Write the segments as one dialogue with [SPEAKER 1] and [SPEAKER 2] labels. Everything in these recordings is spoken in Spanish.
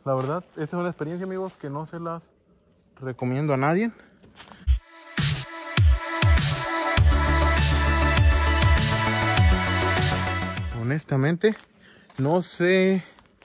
[SPEAKER 1] La verdad, esa es una experiencia, amigos, que no se las recomiendo a nadie. Honestamente, no se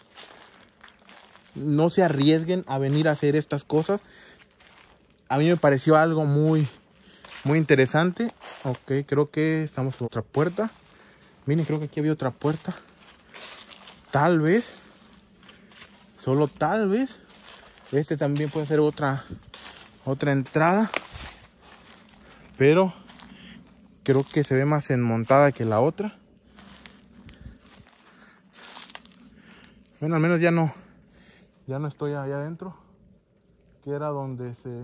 [SPEAKER 1] arriesguen a venir a hacer estas cosas. A mí me pareció algo muy interesante. Ok, creo que estamos en otra puerta. Miren, creo que aquí había otra puerta. Tal vez, solo tal vez, este también puede ser otra entrada. Pero creo que se ve más enmontada que la otra. Bueno, al menos ya no estoy allá adentro, que era donde se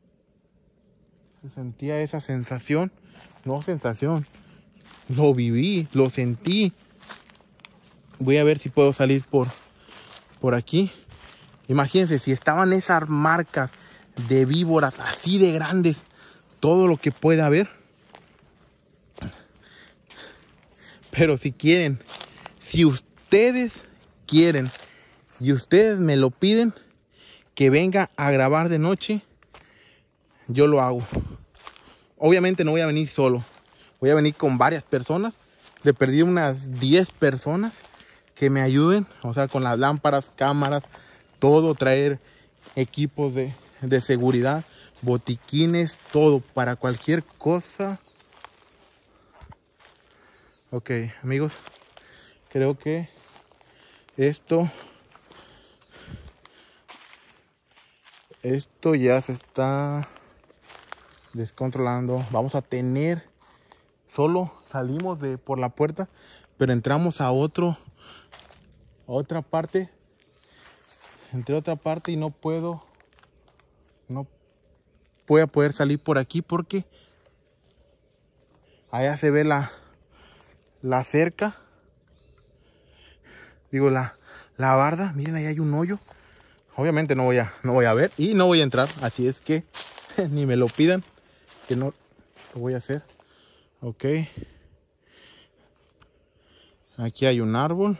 [SPEAKER 1] sentía esa sensación. No sensación, lo viví, lo sentí. Voy a ver si puedo salir por aquí. Imagínense, si estaban esas marcas de víboras así de grandes, todo lo que pueda haber. Pero si quieren, si ustedes quieren y ustedes me lo piden, que venga a grabar de noche, yo lo hago. Obviamente no voy a venir solo, voy a venir con varias personas, de perdí unas 10 personas que me ayuden, o sea, con las lámparas, cámaras, todo, traer equipos de seguridad, botiquines, todo, para cualquier cosa. Ok, amigos, creo que esto ya se está descontrolando. Vamos a tener, solo salimos por la puerta, pero entramos a otra parte. Entré a otra parte y no voy a poder salir por aquí porque allá se ve la cerca. Digo, la barda. Miren, ahí hay un hoyo. Obviamente no voy a ver y no voy a entrar. Así es que ni me lo pidan, que no lo voy a hacer. Ok. Aquí hay un árbol.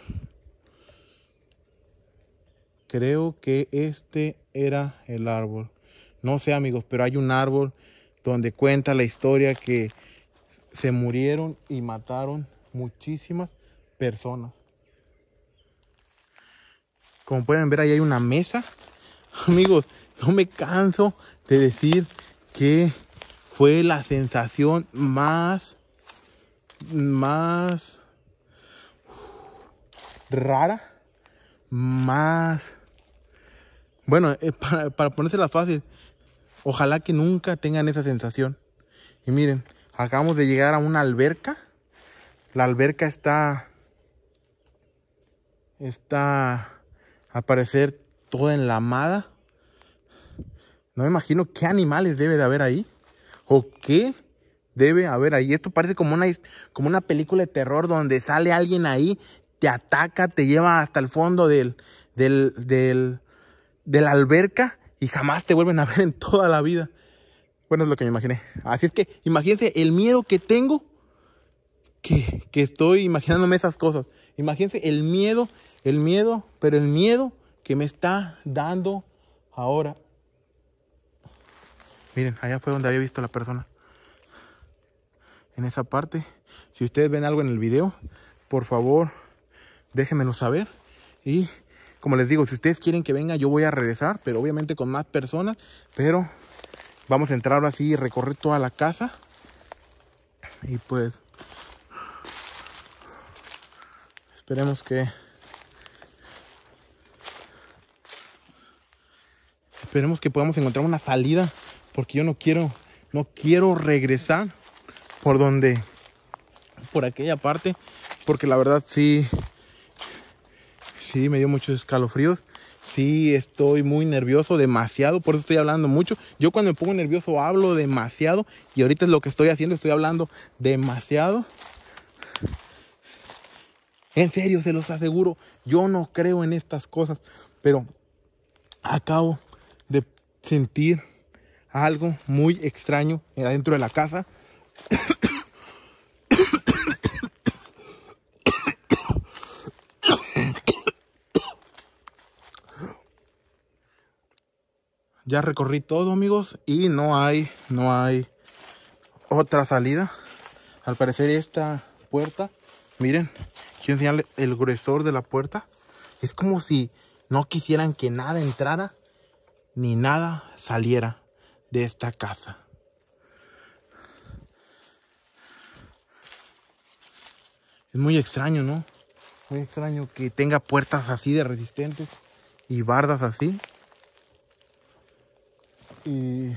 [SPEAKER 1] Creo que este era el árbol. No sé, amigos, pero hay un árbol donde cuenta la historia que se murieron y mataron muchísimas personas. Como pueden ver, ahí hay una mesa. Amigos, no me canso de decir que fue la sensación más rara, bueno, para ponérsela fácil, ojalá que nunca tengan esa sensación. Y miren, acabamos de llegar a una alberca. La alberca está a parecer toda enlamada. No me imagino qué animales debe de haber ahí. O qué debe haber ahí. Esto parece como una película de terror donde sale alguien ahí, te ataca, te lleva hasta el fondo de la alberca y jamás te vuelven a ver en toda la vida. Bueno, es lo que me imaginé. Así es que imagínense el miedo que tengo, que estoy imaginándome esas cosas. Imagínense el miedo, pero el miedo que me está dando ahora. Miren, allá fue donde había visto a la persona. En esa parte. Si ustedes ven algo en el video, por favor, déjenmelo saber. Y como les digo, si ustedes quieren que venga, yo voy a regresar, pero obviamente con más personas. Pero vamos a entrar ahora sí y recorrer toda la casa. Y pues esperemos que podamos encontrar una salida, porque yo no quiero regresar por aquella parte, porque la verdad sí me dio muchos escalofríos. Sí, estoy muy nervioso, demasiado, por eso estoy hablando mucho. Yo cuando me pongo nervioso hablo demasiado, y ahorita es lo que estoy haciendo, estoy hablando demasiado. En serio, se los aseguro, yo no creo en estas cosas, pero acabo de sentir algo muy extraño adentro de la casa. Ya recorrí todo, amigos, y no hay otra salida. Al parecer esta puerta, miren, quiero enseñarles el gruesor de la puerta. Es como si no quisieran que nada entrara ni nada saliera de esta casa. Es muy extraño, ¿no? Muy extraño que tenga puertas así de resistentes y bardas así. Y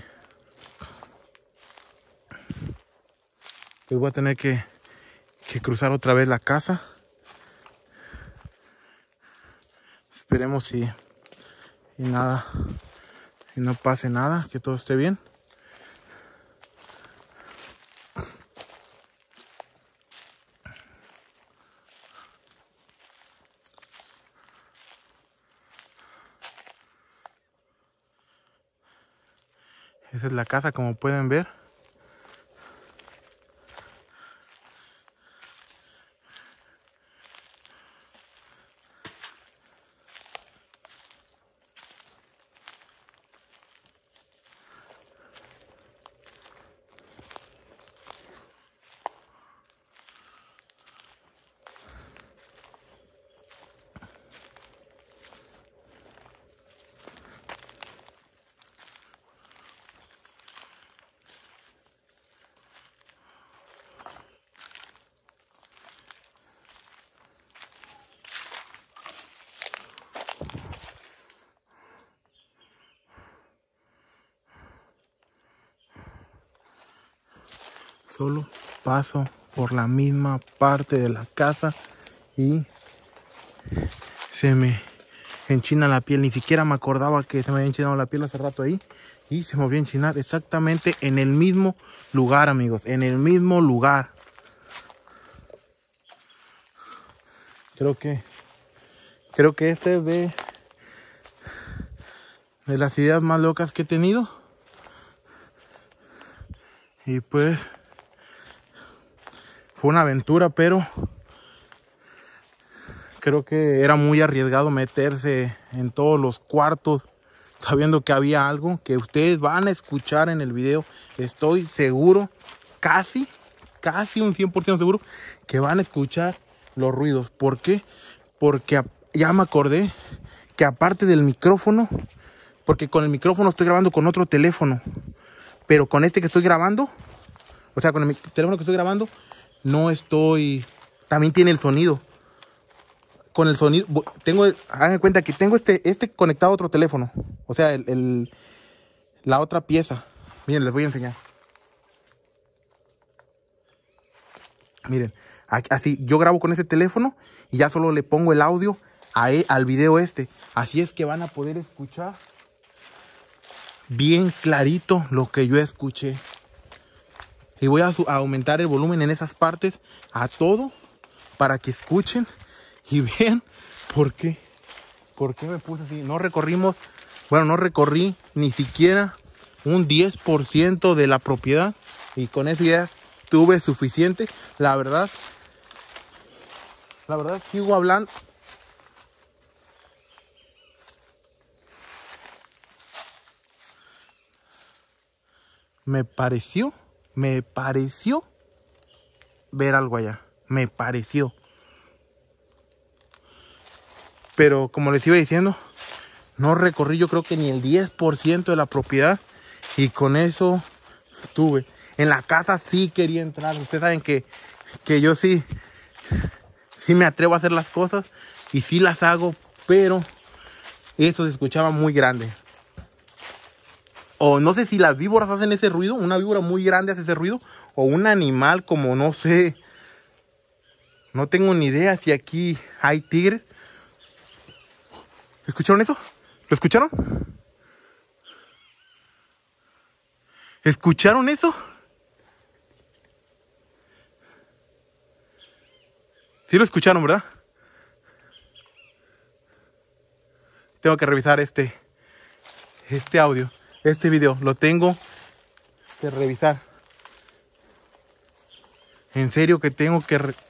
[SPEAKER 1] pues voy a tener que cruzar otra vez la casa. Esperemos y nada, y no pase nada, que todo esté bien. Esa es la casa, como pueden ver. Solo paso por la misma parte de la casa y se me enchina la piel. Ni siquiera me acordaba que se me había enchinado la piel hace rato ahí. Y se me volvió a enchinar exactamente en el mismo lugar, amigos. En el mismo lugar. Creo que este es de las ideas más locas que he tenido. Y pues fue una aventura, pero creo que era muy arriesgado meterse en todos los cuartos sabiendo que había algo que ustedes van a escuchar en el video. Estoy seguro, casi un 100% seguro que van a escuchar los ruidos. ¿Por qué? Porque ya me acordé que aparte del micrófono, porque con el micrófono estoy grabando con otro teléfono, pero con este que estoy grabando, o sea, con el teléfono que estoy grabando, no estoy, también tiene el sonido. Con el sonido, hagan cuenta que tengo este conectado a otro teléfono. O sea, la otra pieza. Miren, les voy a enseñar. Miren, así yo grabo con ese teléfono y ya solo le pongo el audio al video este. Así es que van a poder escuchar bien clarito lo que yo escuché. Y voy a aumentar el volumen en esas partes a todo para que escuchen y vean por qué me puse así. No recorrí ni siquiera un 10% de la propiedad y con eso ya tuve suficiente. La verdad sigo hablando. Me pareció ver algo allá. Me pareció. Pero como les iba diciendo, no recorrí yo creo que ni el 10% de la propiedad. Y con eso tuve. En la casa sí quería entrar. Ustedes saben que yo sí me atrevo a hacer las cosas. Y sí las hago. Pero eso se escuchaba muy grande. O no sé si las víboras hacen ese ruido. Una víbora muy grande hace ese ruido. O un animal como no sé. No tengo ni idea si aquí hay tigres. ¿Escucharon eso? ¿Lo escucharon? ¿Escucharon eso? Sí lo escucharon, ¿verdad? Tengo que revisar este audio, este video. Lo tengo que revisar. En serio que tengo que